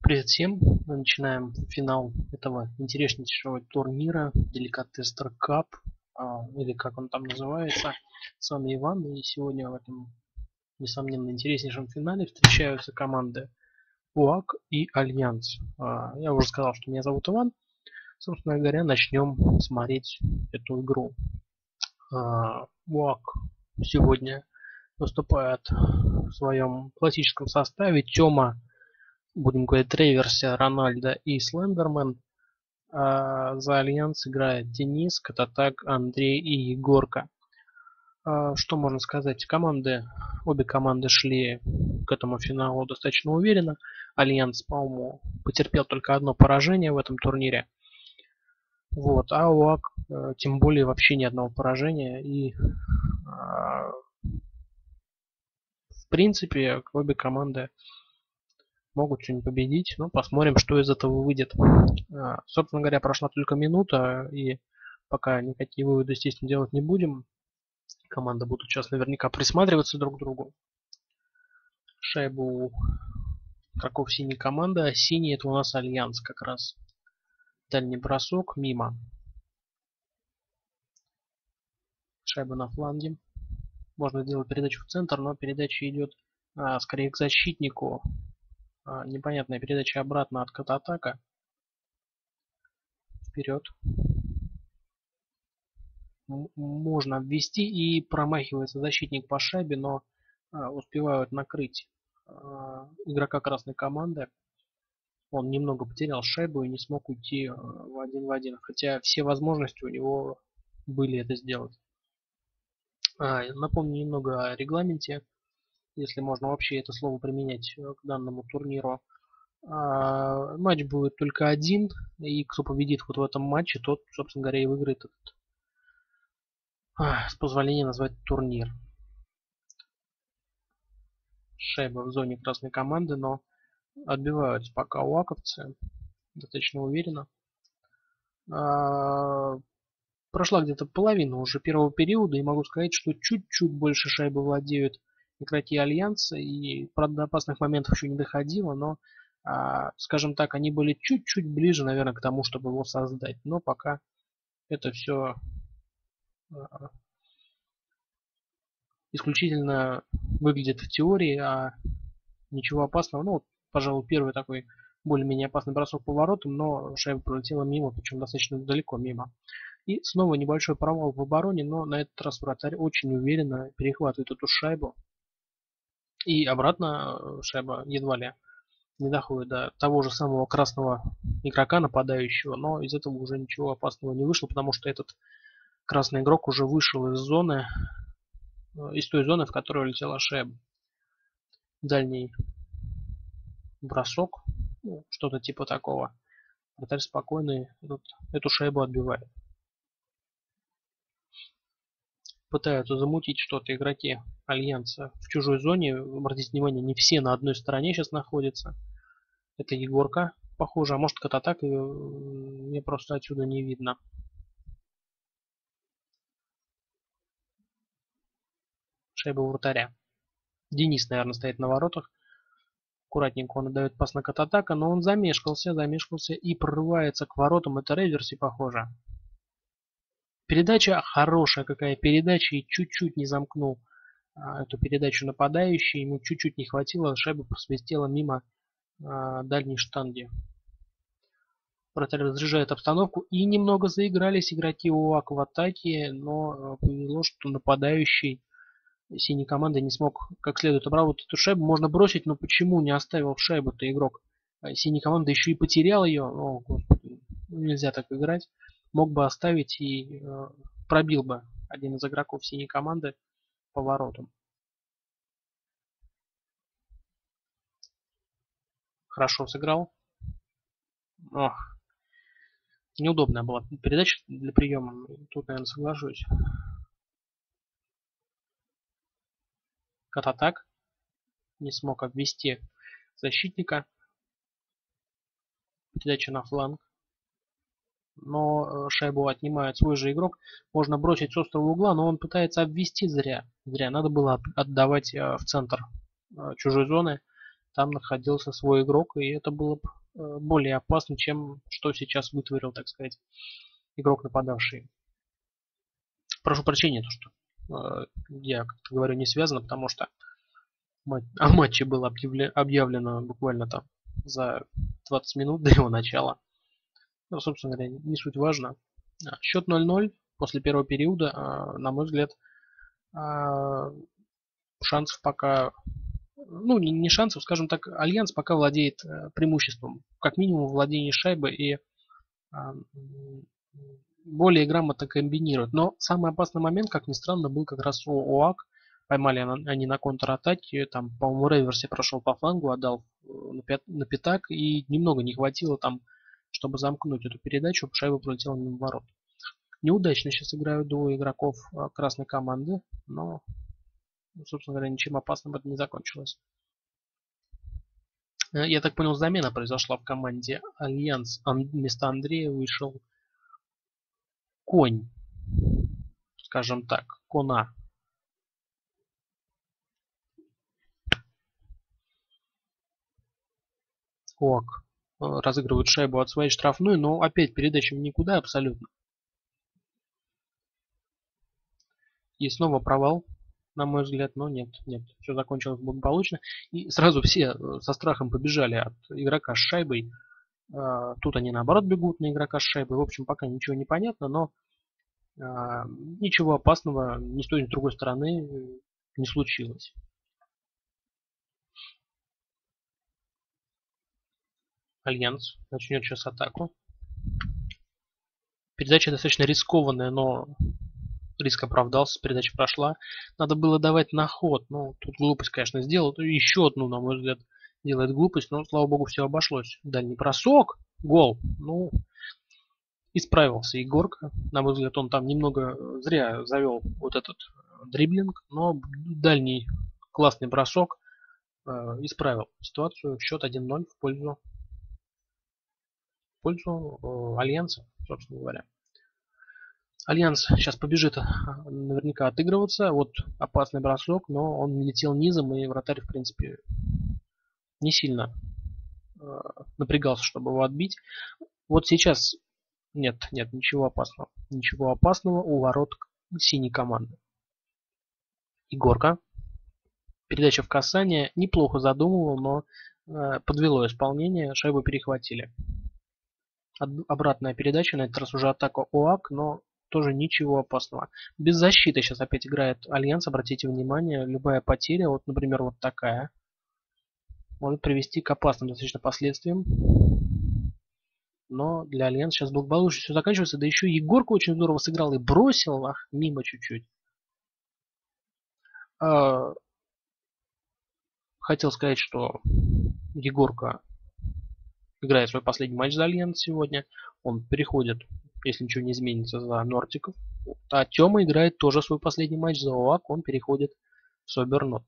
Привет всем! Мы начинаем финал этого интереснейшего турнира Деликатестер Cup, или как он там называется. С вами Иван, и сегодня в этом, несомненно, интереснейшем финале встречаются команды УАК и Альянс. Я уже сказал, что меня зовут Иван. Собственно говоря, начнем смотреть эту игру. УАК сегодня выступает в своем классическом составе. Тёма, будем говорить, Треверси, Рональдо и Слендермен. За Альянс играет Денис, Кататак, Андрей и Егорка. Что можно сказать? Обе команды шли к этому финалу достаточно уверенно. Альянс, по-моему, потерпел только одно поражение в этом турнире. Вот. А УАК тем более вообще ни одного поражения. И в принципе обе команды могут сегодня победить, но посмотрим, что из этого выйдет. Собственно говоря, прошла только минута, и пока никакие выводы, естественно, делать не будем. Команды будут сейчас наверняка присматриваться друг к другу. Шайбу у игроков синей команды, а синий это у нас Альянс как раз. Дальний бросок мимо. Шайба на фланге. Можно сделать передачу в центр, но передача идет скорее к защитнику. Непонятная передача обратно от Кататака. Вперед. Можно обвести, и промахивается защитник по шайбе, но успевают накрыть игрока красной команды. Он немного потерял шайбу и не смог уйти в один, хотя все возможности у него были это сделать. Напомню немного о регламенте, если можно вообще это слово применять к данному турниру. Матч будет только один, и кто победит вот в этом матче, тот, собственно говоря, и выиграет этот, с позволения назвать, турнир. Шайба в зоне красной команды, но отбиваются пока уаковцы достаточно уверенно. Прошла где-то половина уже первого периода, и могу сказать, что чуть-чуть больше шайбы владеют игроки Альянса, и, правда, до опасных моментов еще не доходило, но, скажем так, они были чуть-чуть ближе, наверное, к тому, чтобы его создать. Но пока это все исключительно выглядит в теории, а ничего опасного. Ну, пожалуй, первый такой более-менее опасный бросок по воротам, но шайба пролетела мимо, причем достаточно далеко мимо. И снова небольшой провал в обороне, но на этот раз вратарь очень уверенно перехватывает эту шайбу. И обратно шайба едва ли не доходит до того же самого красного игрока нападающего, но из этого уже ничего опасного не вышло, потому что этот красный игрок уже вышел из той зоны, в которой улетела шайба. Дальний бросок, что-то типа такого. Вратарь спокойный эту шайбу отбивает. Пытаются замутить что-то игроки Альянса в чужой зоне. Обратите внимание, не все на одной стороне сейчас находятся. Это Егорка, похоже, а может Кататак, мне просто отсюда не видно. Шайба у вратаря. Денис, наверное, стоит на воротах. Аккуратненько он отдает пас на Кататака, но он замешкался и прорывается к воротам. Это Реверси, похоже. Передача хорошая, какая передача, и чуть-чуть не замкнул эту передачу нападающий. Ему чуть-чуть не хватило, шайба просвистела мимо дальней штанги. Вратарь разряжает обстановку, и немного заигрались игроки УАК в атаке, но повезло, что нападающий синей команды не смог как следует обработать эту шайбу. Можно бросить, но почему не оставил шайбу-то игрок синей команды, еще и потерял ее? О, господи, нельзя так играть. Мог бы оставить и пробил бы один из игроков синей команды по воротам. Хорошо сыграл. Ох, неудобная была передача для приема. Тут, наверное, соглашусь. Кататак не смог обвести защитника. Передача на фланг. Но шайбу отнимает свой же игрок. Можно бросить с острого угла, но он пытается обвести зря. Надо было отдавать в центр чужой зоны. там находился свой игрок, и это было бы более опасно, чем что сейчас вытворил, так сказать, игрок нападавший. Прошу прощения, то, что я как-то говорю не связано, потому что о матче было объявлено буквально там за 20 минут до его начала. Ну, собственно говоря, не суть важно. Счет 0-0 после первого периода, на мой взгляд, шансов пока, ну не шансов, скажем так, Альянс пока владеет преимуществом, как минимум владение шайбой и более грамотно комбинирует. Но самый опасный момент, как ни странно, был как раз у ОАК. Поймали они на контратаке, там, по-моему, Рейверси прошел по флангу, отдал на пятак, и немного не хватило там, чтобы замкнуть эту передачу, шайба пролетела мимо ворот. Неудачно сейчас играют двое игроков красной команды, но, собственно говоря, ничем опасным это не закончилось. Я так понял, замена произошла в команде Альянс. Вместо Андрея вышел Конь, скажем так, Кона. ОАК разыгрывает шайбу от своей штрафной, но опять передача в никуда абсолютно. И снова провал, на мой взгляд, но нет, все закончилось благополучно. И сразу все со страхом побежали от игрока с шайбой. Тут они наоборот бегут на игрока с шайбой. В общем, пока ничего не понятно, но ничего опасного ни с той, ни с другой стороны не случилось. Альянс начнет сейчас атаку. Передача достаточно рискованная, но риск оправдался, передача прошла. Надо было давать на ход. Ну, тут глупость, конечно, сделал. Еще одну, на мой взгляд, делает глупость, но, слава богу, все обошлось. Дальний бросок, гол. Ну, исправился Егорка. На мой взгляд, он там немного зря завел вот этот дриблинг, но дальний классный бросок исправил ситуацию. Счет 1-0 в пользу Альянса, собственно говоря. Альянс сейчас побежит наверняка отыгрываться. Вот опасный бросок, но он летел низом, и вратарь, в принципе, не сильно напрягался, чтобы его отбить. Вот сейчас нет, ничего опасного. Ничего опасного у ворот синей команды. Егорка. Передача в касание. Неплохо задумывал, но подвело исполнение. Шайбу перехватили. Обратная передача, на этот раз уже атака ОАК, но тоже ничего опасного. Без защиты сейчас опять играет Альянс, обратите внимание, любая потеря, вот, например, вот такая, может привести к опасным достаточно последствиям. Но для Альянса сейчас благополучно все заканчивается, да еще Егорка очень здорово сыграл и бросил, мимо чуть-чуть. Хотел сказать, что Егорка играет свой последний матч за Альянс сегодня. Он переходит, если ничего не изменится, за Нортиков. А Тёма играет тоже свой последний матч за ОАК. Он переходит в Собернот.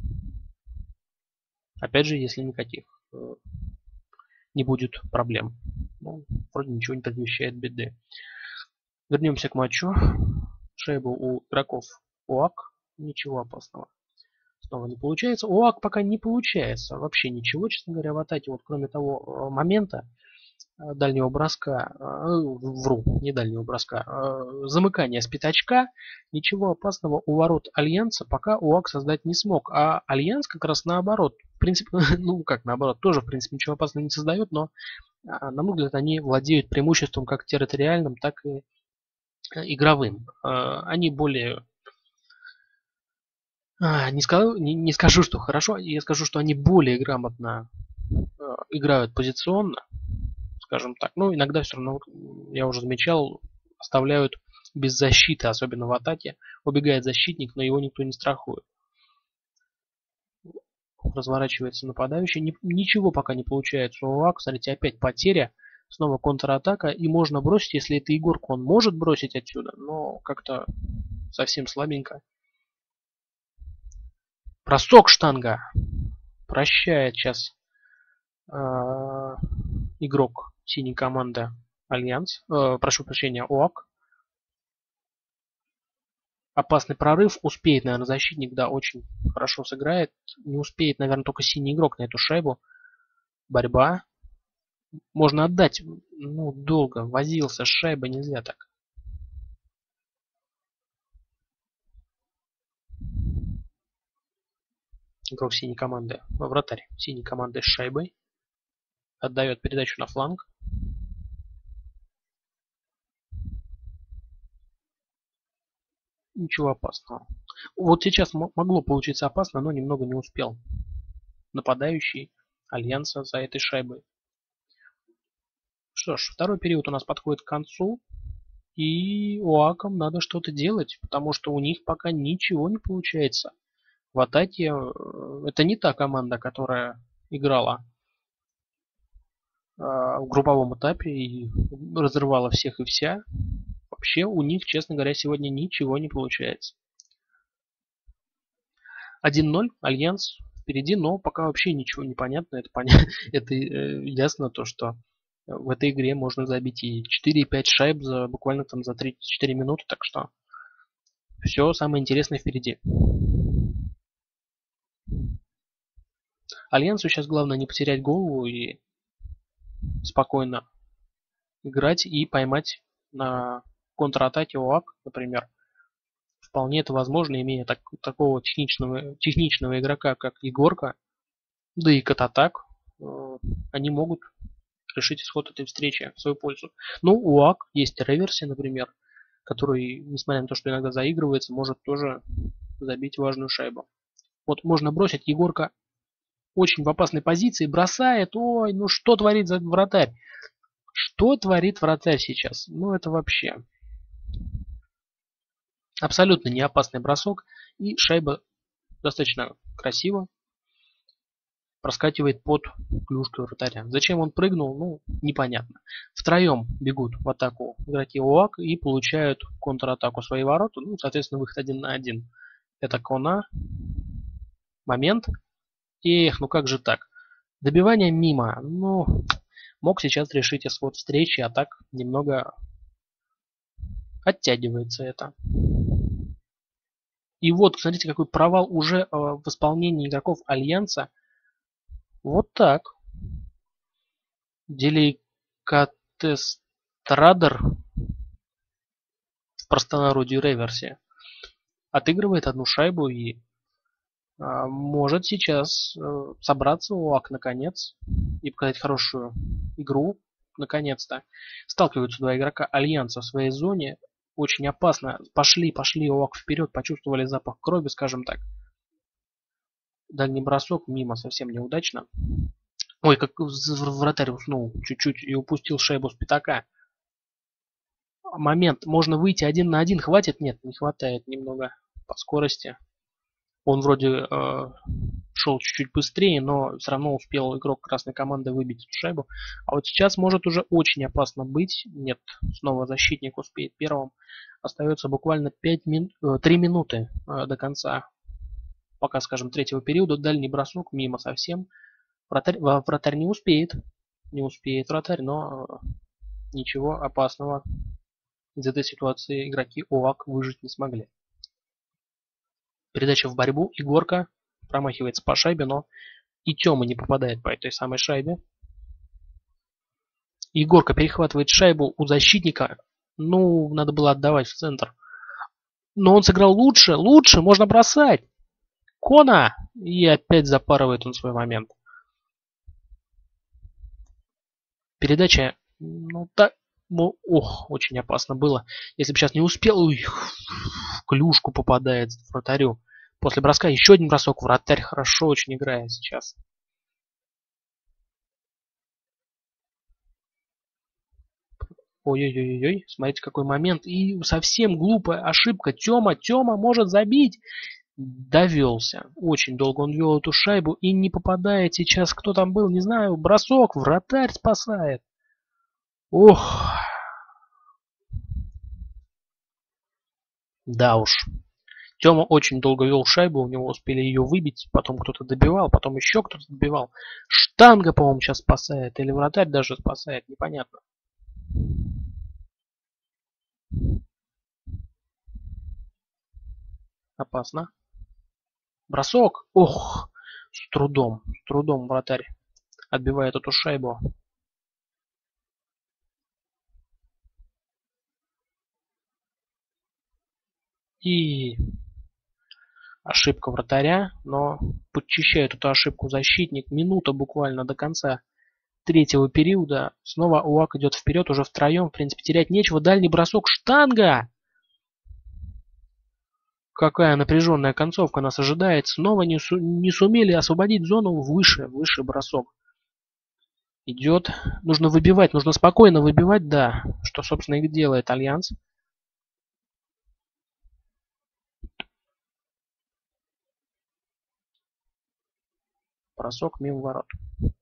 Опять же, если никаких не будет проблем. Ну, вроде ничего не предвещает беды. Вернемся к матчу. Шайбу у игроков ОАК. Ничего опасного. Снова не получается. У ОАК пока не получается вообще ничего, честно говоря, в атаке. Вот кроме того момента дальнего броска, не дальнего броска, замыкания с пятачка, ничего опасного у ворот Альянса пока ОАК создать не смог. А Альянс как раз наоборот. В принципе, ну как наоборот, тоже в принципе ничего опасного не создает, но на мой взгляд они владеют преимуществом как территориальным, так и игровым. Они более... Не скажу, что хорошо, я скажу, что они более грамотно играют позиционно, скажем так. Но иногда все равно, я уже замечал, оставляют без защиты, особенно в атаке. Убегает защитник, но его никто не страхует. Разворачивается нападающий. Ничего пока не получается у ОАК. Смотрите, опять потеря. Снова контратака. И можно бросить, если это Егорку, он может бросить отсюда, но как-то совсем слабенько. Бросок штанга. Прощает сейчас игрок синей команды Альянс. Прошу прощения, ОАК. Опасный прорыв. Успеет, наверное, защитник, да, очень хорошо сыграет. Не успеет, наверное, только синий игрок на эту шайбу. Борьба. Можно отдать. Ну, долго возился с шайбой, нельзя так. Игрок синей команды, вратарь синей команды с шайбой. Отдает передачу на фланг. Ничего опасного. Вот сейчас могло получиться опасно, но немного не успел. Нападающий Альянса за этой шайбой. Что ж, второй период у нас подходит к концу. И ОАКам надо что-то делать, потому что у них пока ничего не получается. В атаке это не та команда, которая играла в групповом этапе и разрывала всех и вся. Вообще у них, честно говоря, сегодня ничего не получается. 1-0, Альянс впереди, но пока вообще ничего не понятно. Это ясно то, что в этой игре можно забить и 4, и 5 шайб буквально там за 3-4 минуты, так что все самое интересное впереди. Альянсу сейчас главное не потерять голову и спокойно играть и поймать на контратаке ОАК, например. Вполне это возможно, имея такого техничного игрока, как Егорка, да и Кататак. Они могут решить исход этой встречи в свою пользу. Ну, у ОАК есть Реверси, например, который, несмотря на то, что иногда заигрывается, может тоже забить важную шайбу. Вот можно бросить. Егорка очень в опасной позиции, бросает. Ой, ну что творит вратарь? Что творит вратарь сейчас? Ну это вообще абсолютно не опасный бросок. И шайба достаточно красиво проскакивает под клюшкой вратаря. Зачем он прыгнул, ну, непонятно. Втроем бегут в атаку игроки ОАК и получают контратаку свои ворота. Ну, соответственно, выход 1 на 1. Это Кона. Момент. Эх, ну как же так? Добивание мимо. Ну, мог сейчас решить исход встречи, а так немного оттягивается это. И вот, смотрите, какой провал уже в исполнении игроков Альянса. Вот так. Деликатестрадер, в простонародье Реверси, отыгрывает одну шайбу и может сейчас собраться ОАК наконец и показать хорошую игру. Наконец-то. Сталкиваются два игрока Альянса в своей зоне. Очень опасно. Пошли ОАК вперед, почувствовали запах крови, скажем так. Дальний бросок мимо, совсем неудачно. Ой, как вратарь уснул чуть-чуть и упустил шайбу с пятака. Момент. Можно выйти 1 на 1. Хватит? Нет, не хватает немного по скорости. Он вроде шел чуть-чуть быстрее, но все равно успел игрок красной команды выбить эту шайбу. А вот сейчас может уже очень опасно быть. Нет, снова защитник успеет первым. Остается буквально 3 минуты до конца, пока, скажем, третьего периода. Дальний бросок мимо совсем. Вратарь не успеет. Не успеет вратарь, но ничего опасного из этой ситуации игроки ОАК выжить не смогли. Передача в борьбу. Егорка промахивается по шайбе, но и Тёма не попадает по этой самой шайбе. Егорка перехватывает шайбу у защитника. Ну, надо было отдавать в центр. Но он сыграл лучше, можно бросать. Кона! И опять запарывает он свой момент. Передача, ну так, ну, ох, очень опасно было. Если бы сейчас не успел, в клюшку попадает вратарю. После броска еще один бросок. Вратарь хорошо очень играет сейчас. Ой-ой-ой-ой, смотрите какой момент. И совсем глупая ошибка. Тёма может забить. Довелся. Очень долго он вел эту шайбу и не попадает сейчас. Кто там был, не знаю. Бросок. Вратарь спасает. Ох. Да уж. Тёма очень долго вел шайбу, у него успели ее выбить, потом кто-то добивал, потом еще кто-то добивал. Штанга, по-моему, сейчас спасает, или вратарь даже спасает, непонятно. Опасно. Бросок. Ох, с трудом вратарь отбивает эту шайбу. И ошибка вратаря, но подчищает эту ошибку защитник. Минута буквально до конца третьего периода. Снова УАК идет вперед уже втроем. В принципе, терять нечего. Дальний бросок. Штанга! Какая напряженная концовка нас ожидает. Снова не сумели освободить зону. Выше бросок. Идет. Нужно выбивать. Нужно спокойно выбивать. Да. Что, собственно, и делает Альянс. Бросок мимо ворот.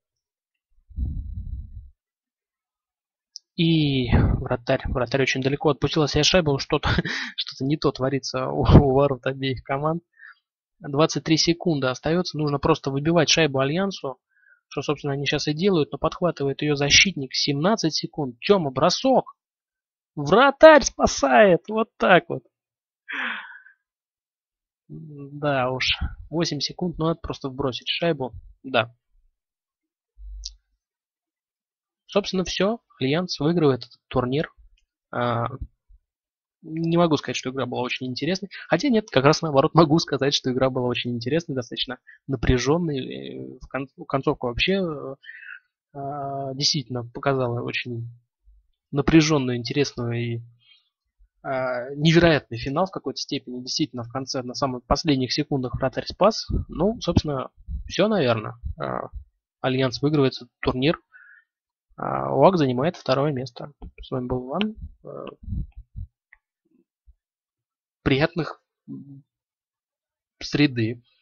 И вратарь очень далеко отпустил от себя шайбу. Что-то не то творится у ворот обеих команд. 23 секунды остается. Нужно просто выбивать шайбу Альянсу. Что, собственно, они сейчас и делают. Но подхватывает ее защитник. 17 секунд. Тема, бросок. Вратарь спасает. Вот так вот. Да уж. 8 секунд. Но надо просто вбросить шайбу. Да. Собственно, все. Альянс выигрывает этот турнир. Не могу сказать, что игра была очень интересной. Хотя нет, как раз наоборот могу сказать, что игра была очень интересной, достаточно напряженной. Концовка вообще действительно показала очень напряженную, интересную и невероятный финал в какой-то степени. Действительно, в конце, на самых последних секундах вратарь спас. Ну, собственно, все, наверное. Альянс выигрывает этот турнир. УАК занимает второе место. С вами был Иван. Приятных среды.